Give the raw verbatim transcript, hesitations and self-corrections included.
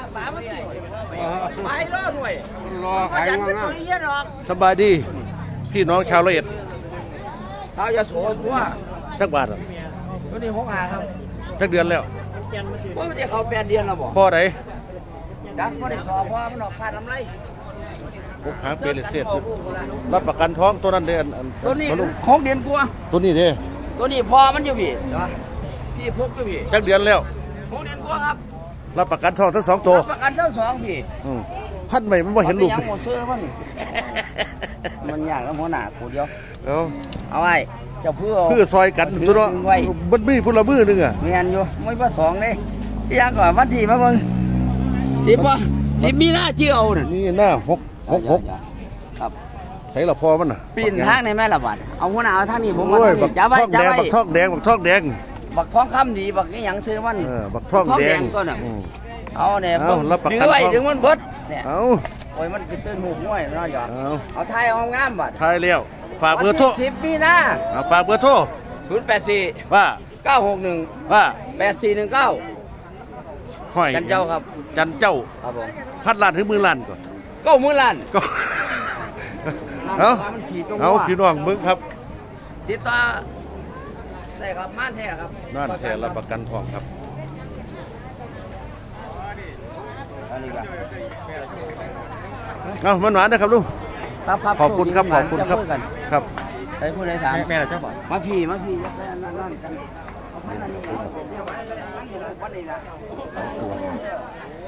ไปรอหน่วยรอขายงานสบายดีพี่น้องชาวละเอียดเขาจะโสดว่าจักบาทอ่ะตัวนี้หกหาครับจักเดือนแล้วว่ามันจะเขาแปดเดือนแล้วบอกพ่อไหนดักพ่อได้สอบพ่อมันออกขาดลำไรพวกหางเปรตเสียดรับประกันท้องตัวนั้นเดือนตัวนี้ของเดือนกว่าตัวนี้เด้ตัวนี้พอมันอยู่พี่พี่พกอยู่พี่จักเดือนแล้วของเดือนกว่าครับรับประกันท้องทั้งสองตัวประกันทั้งสองพี่พันใหม่มันไม่เห็นลูกยังหมดเสื้อมันมันยากแล้วหัวหน้ากูเดียวเอาเอาไว้เจ้าเพื่อเพื่อซอยกันตัวเนาะมันมีพุ่นละมือนึงอ่ะมีอันอยู่ไม่ว่าสองเลยยังก่อนวันที่มาเบิ่งสิบป่ะสิบมีหน้าเจียวนี่หน้าหกหกหกครับใช้ละพอมันน่ะปีนทางในแม่ละบาทเอาหัวหน้าเอาทางนี้ผมมาจับไว้จับไว้บักทองแดงบักทองแดงบักทองคำดีบักนี่ยังซื้อมันบักทองแดงก็น่ะเอาเนี่ยดึงไว้ดึงมันเบิดเนี่ยเอาโอ้ยมันตื่นหูง่วยน้อยหยอดเอาไทยเอางามบัดไทยเลี้ยวฝากเบอร์โทรสิบปีนะเอาฝากเบอร์โทรศูนย์แปดสี่ว่าเก้าหกหนึ่งว่าแปดสี่หนึ่งเก้าห้อยจันเจ้าครับจันเจ้าครับผมพันล้านถึงหมื่นล้านก่อนเก้าหมื่นล้านก็เอาเอาพี่น้องมึงครับติดต่อใช่ครับม่านแท้ครับม่านแท้รับประกันทองครับเอามันหวานนะครับลูกขอบคุณครับขอบคุณครับครับไอ้ผู้ใดถามแม่เจ้าบ่มาพี่มาพี่นั่นนั่นกัน